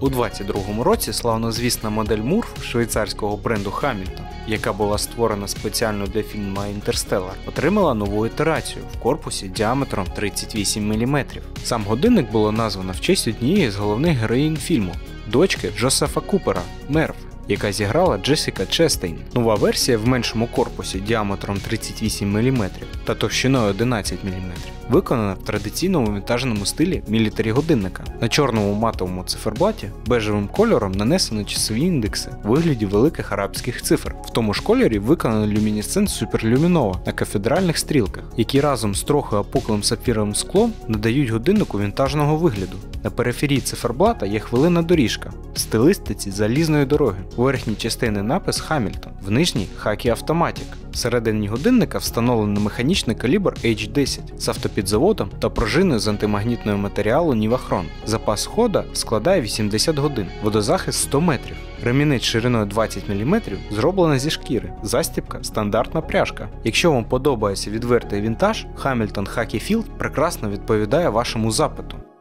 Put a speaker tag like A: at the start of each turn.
A: У 2022 році славнозвісна модель Мурф швейцарського бренду Hamilton, яка була створена спеціально для фільму «Інтерстеллар», отримала нову ітерацію в корпусі діаметром 38 мм. Сам годинник було названо в честь однієї з головних героїнь фільму – дочки Джозефа Купера, Мерв, яка зіграла Джесіка Честейн. Нова версія в меншому корпусі діаметром 38 мм та товщиною 11 мм виконана в традиційному вінтажному стилі мілітарі годинника. На чорному матовому циферблаті бежевим кольором нанесено часові індекси у вигляді великих арабських цифр. В тому ж кольорі виконано люмінесцент суперлюмінова на кафедральних стрілках, які разом з трохи опуклим сапфіровим склом надають годиннику вінтажного вигляду. На периферії циферблата є хвилинна доріжка в стилістиці залізної дороги. У верхній частині напис Hamilton, в нижній Haki Automatic. Всередині годинника встановлено механічний калібр H10 з автопідзаводом та пружиною з антимагнітного матеріалу Nivachron. Запас хода складає 80 годин, водозахист 100 метрів. Ремінець шириною 20 мм зроблена зі шкіри, застібка – стандартна пряжка. Якщо вам подобається відвертий вінтаж, Hamilton Haki Field прекрасно відповідає вашому запиту.